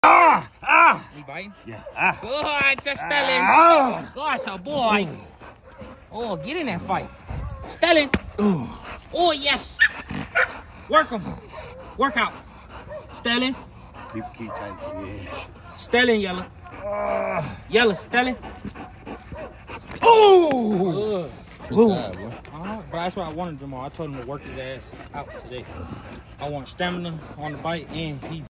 You biting? Yeah. Good, just Stelling. Gosh, oh boy. Oh, get in that fight. Stelling. Oh, yes. Work him. Work out. Stelling. Keep tight. Yeah. Stelling, Yellow. Yellow, Stelling. Oh! But that's what I wanted, Jamal. I told him to work his ass out today. I want stamina on the bite, and he